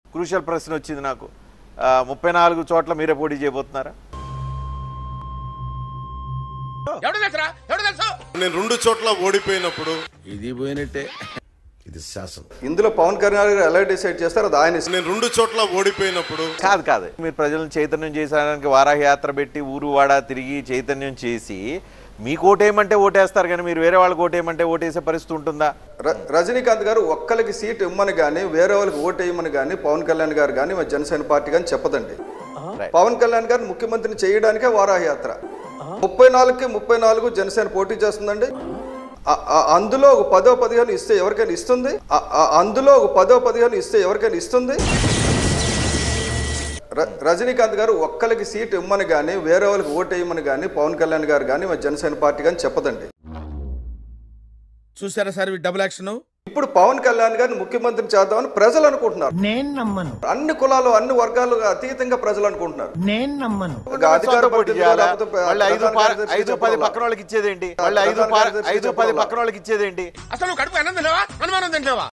Crucial ప్రశ్న వచ్చింది నాకు. 34 చోట్ల మీరే పోటీ చేయబోతున్నారా? నేను 2 చోట్ల ఓడిపోయినప్పుడు ఇది పోయినట్టే. ఇది శాసనం. ఇందులో పవన్ కళ్యాణ్ గారు ఎలా డిసైడ్ చేస్తారో అది ఆయన. నేను 2 చోట్ల ఓడిపోయినప్పుడు కాదు మీరు ప్రజలను చైతన్యం చేసడానికి వారాహి యాత్ర పెట్టి ఊరు వాడ తిరిగి చైతన్యం చేసి మీకు ఓటేయమంటే ఓటేస్తారు, కానీ మీరు వేరే వాళ్ళకి ఓటేయమంటే ఓటేసే పరిస్థితి ఉంటుందా? రజనీకాంత్ గారు ఒక్కరికి సీట్ ఇమ్మని కానీ వేరే వాళ్ళకి ఓటేయమని కానీ పవన్ కళ్యాణ్ గారు కానీ మా జనసేన పార్టీ కానీ చెప్పదండి. పవన్ కళ్యాణ్ గారిని ముఖ్యమంత్రిని చేయడానికే వారాహి యాత్ర. 34కి 34 జనసేన పోటీ చేస్తుందండి. అందులో ఒక 10-15 ఇస్తే ఎవరికైనా ఇస్తుంది. అందులో ఒక 10-15 ఇస్తే ఎవరికైనా ఇస్తుంది. రజనీకాంత్ గారు ఒక్కరికి సీట్ ఇమ్మని కానీ వేరే వాళ్ళకి ఓటేయమని కానీ పవన్ కళ్యాణ్ గారు కానీ మా జనసేన పార్టీ కానీ చెప్పదండి. చూసారా సార్ డబుల్ యాక్షన్. ఇప్పుడు పవన్ కళ్యాణ్ గారిని ముఖ్యమంత్రి చేద్దామని ప్రజలు అనుకుంటున్నారు. నేను నమ్మను. అన్ని కులాలు అన్ని వర్గాలు అతీతంగా ప్రజలు అనుకుంటున్నారు. నేను నమ్మను. అధికార మళ్ళీ 5-10 పక్కన వాళ్ళకి ఇచ్చేదేంటి? మళ్ళీ 5-10 పక్కన వాళ్ళకి ఇచ్చేదేంటి? అసలు కడుపు అన్నం తినవా అనుమానం తింటావా?